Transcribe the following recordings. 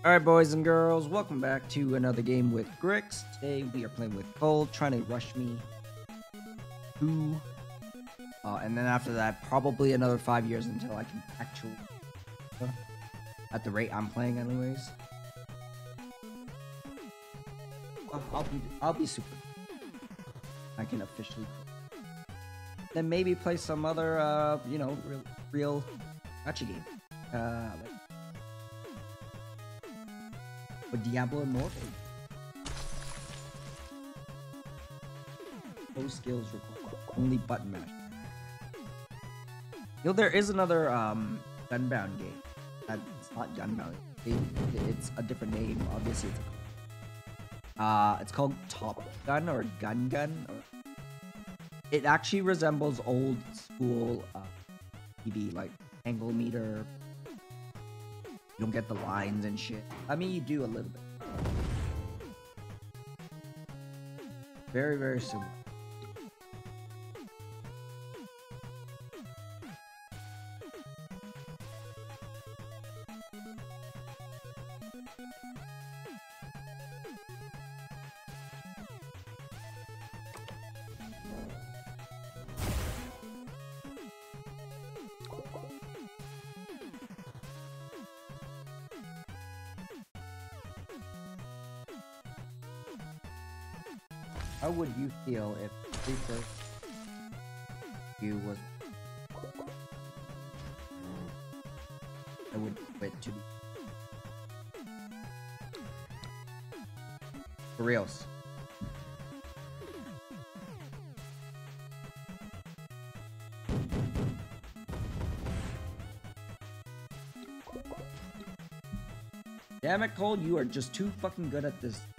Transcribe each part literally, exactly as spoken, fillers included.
Alright, boys and girls, welcome back to another game with Grix. Today we are playing with Cole, trying to rush me two. Uh, and then after that, probably another five years until I can actually, uh, at the rate I'm playing anyways. Well, I'll be, I'll be super. I can officially. Then maybe play some other, uh, you know, real, real gacha game. Uh, like With Diablo Immortal. No skills required. Only button mash. You know, there is another um, Gunbound game. That it's not Gunbound. It, it's a different name. Obviously, it's a, uh, it's called Top Gun or Gun Gun. Or, it actually resembles old school uh, T V, like angle meter. You don't get the lines and shit. I mean, you do a little bit. Very, very similar. How would you feel if the first you was I would quit to be for reals? Damn it, Cole, you are just too fucking good at this.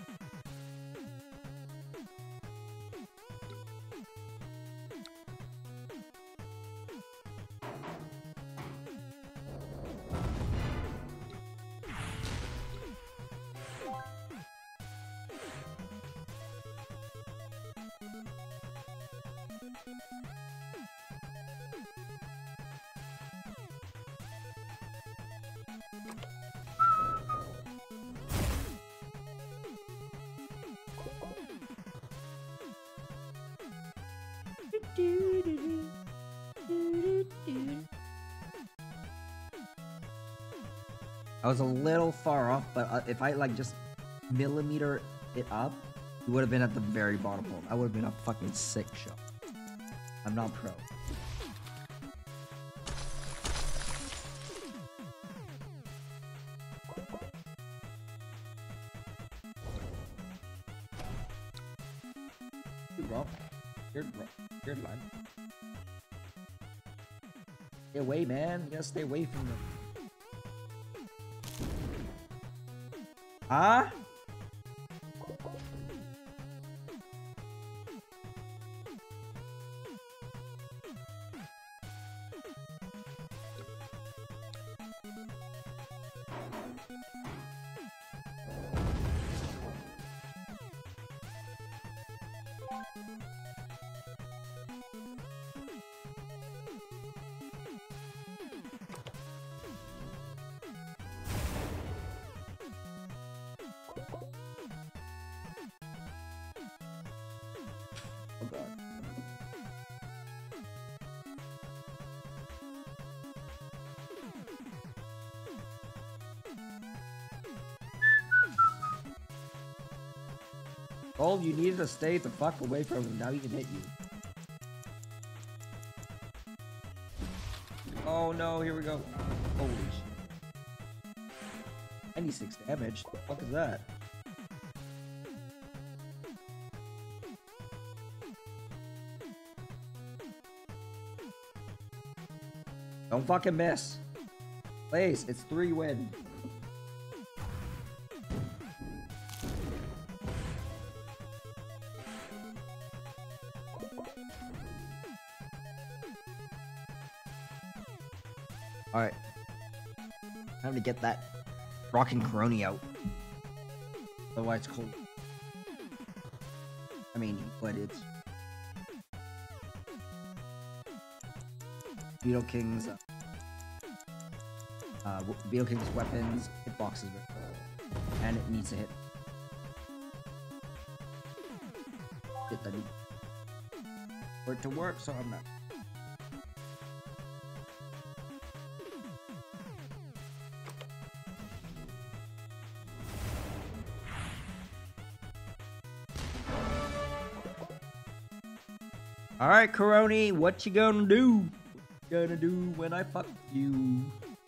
I was a little far off, but uh, if I like just millimeter it up, it would have been at the very bottom hole. I would have been a fucking sick shot. I'm not pro. Dude, bro. You're, you're line. Stay away, man. You gotta stay away from them. Huh? Oh god. Oh, you needed to stay the fuck away from him. Now he can hit you. Oh no, here we go. Holy shit. ninety-six damage. What the fuck is that? Don't fucking miss. Please, it's three win. Alright. Time to get that rockin' Coroni out. Otherwise it's cold. I mean, but it's Beetle King's uh, Uh, Beetle King's weapons, hitboxes, and it needs to hit. Hit the for it to work, so I'm not. All right, Coroni, what you gonna do? What you gonna do when I fuck you?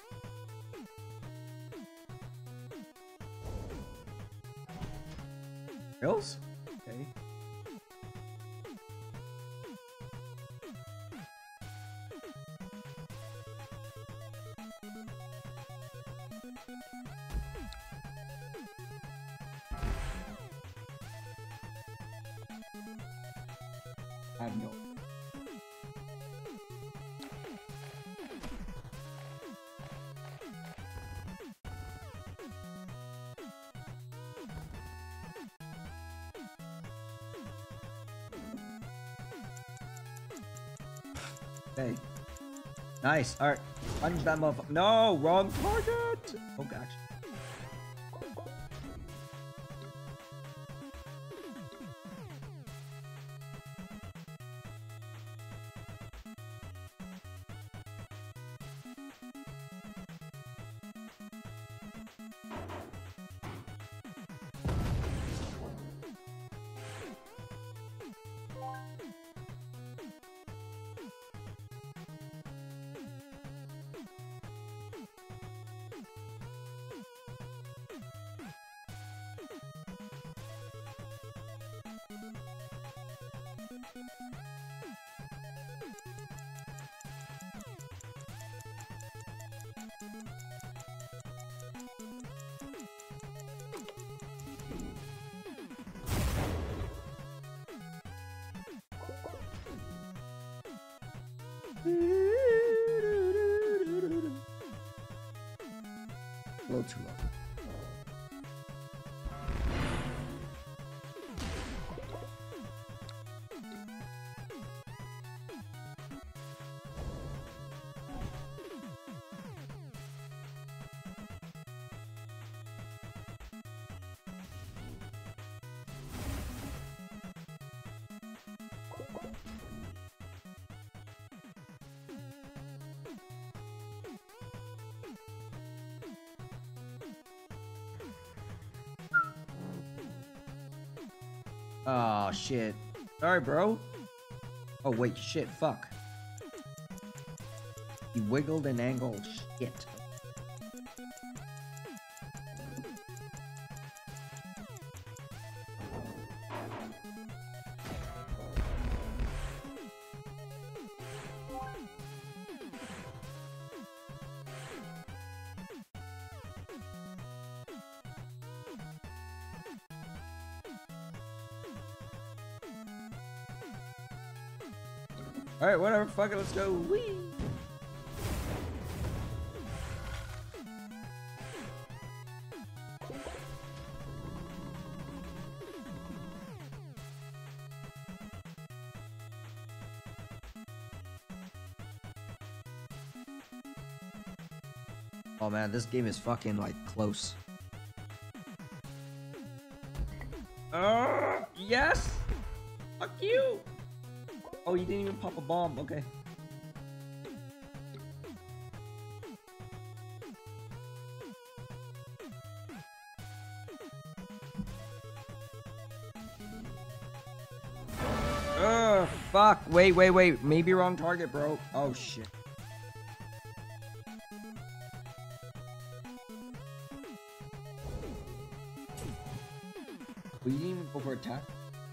Hills? Okay. I have no. Okay. Nice. Alright. Punch that motherfucker. No! Wrong target! Oh gosh. A little too low. Oh shit. Sorry, bro. Oh wait, shit, fuck. He wiggled and angled. Shit. Alright, whatever, fuck it, let's go. Whee! Oh man, this game is fucking like close. Uh, yes! Fuck you! Oh, you didn't even pop a bomb. Okay. Ugh, fuck. Wait, wait, wait. Maybe wrong target, bro. Oh, shit. We didn't even go for attack.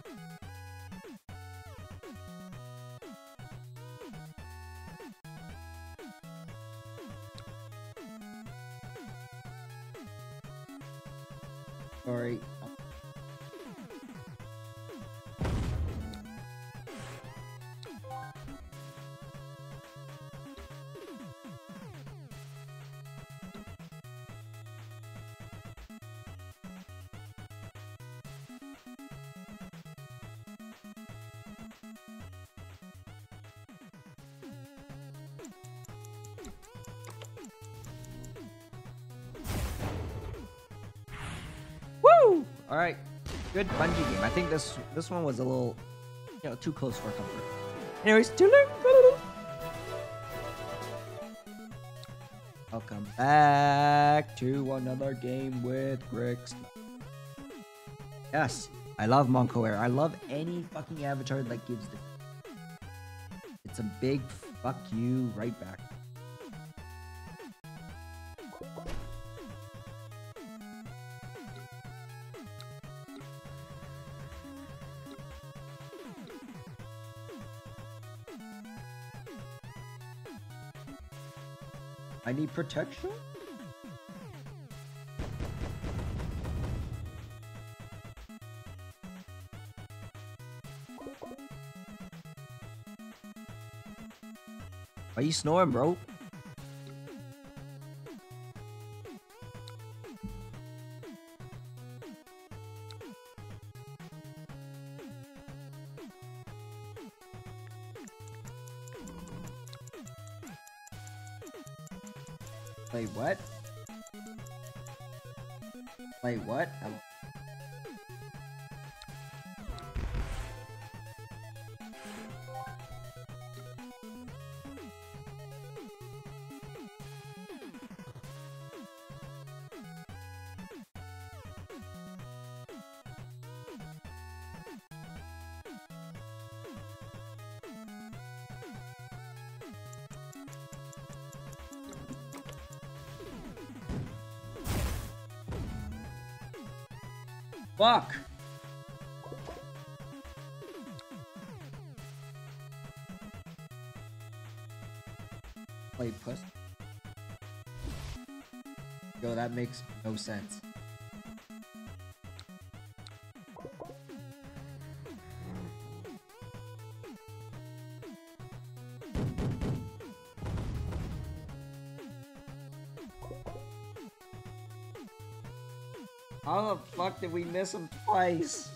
Sorry. All right, good Bungie game. I think this this one was a little, you know, too close for comfort. Anyways, too late. Welcome back to another game with Grix. Yes, I love Monko Air. I love any fucking avatar that gives the. It's a big fuck you right back. I need protection? Why you snoring, bro? Wait, what? Wait, what? I'm Fuck! Play puss. Yo, that makes no sense. How the fuck did we miss him twice?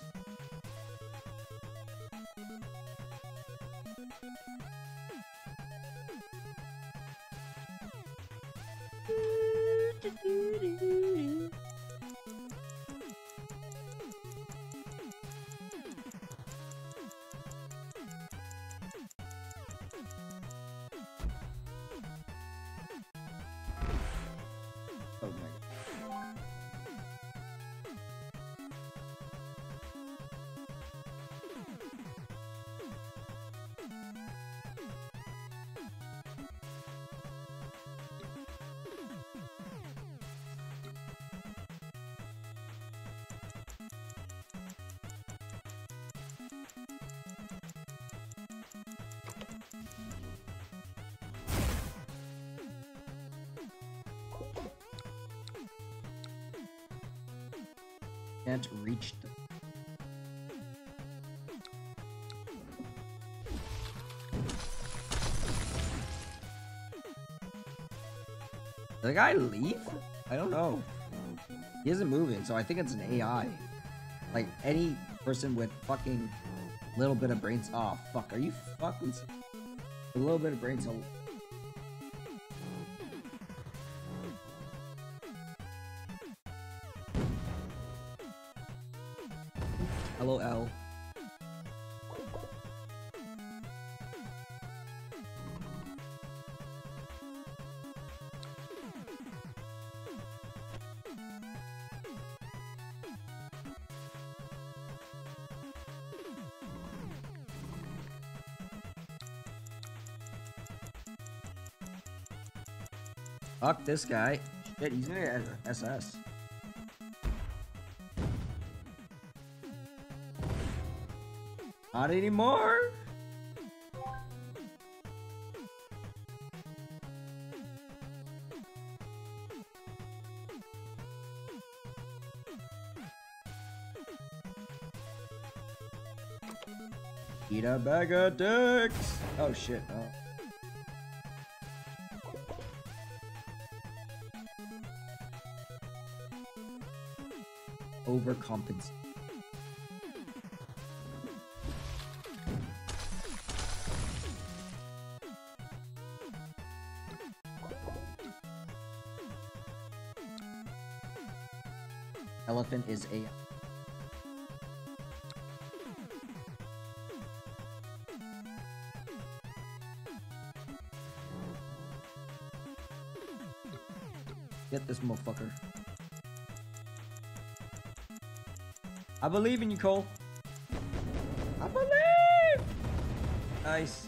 Oh my god. Can't reach them. Did the guy leave? I don't know. He isn't moving, so I think it's an A I. Like any person with fucking little bit of brains. Oh fuck, are you fucking a little bit of brain cell? Hello, L. Fuck this guy. Shit, he's gonna get S S. Not anymore. Eat a bag of dicks. Oh shit. Oh. Overcompensate. Elephant is a Get this motherfucker. I believe in you, Cole. I believe! Nice.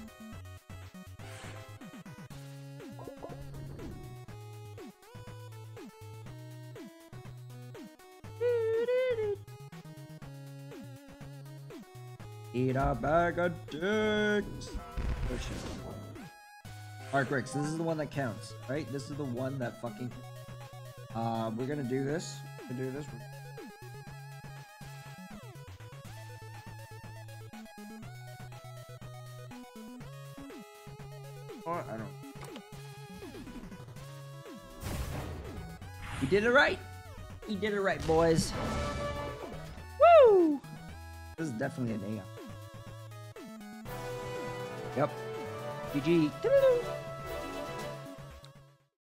Eat a bag of dicks. Oh shit. Alright, Greg, so this is the one that counts, right? This is the one that fucking... Uh, we're gonna do this. We're gonna do this. Oh, I don't... We did it right! We did it right, boys! Woo! This is definitely an A I. Yep. G G.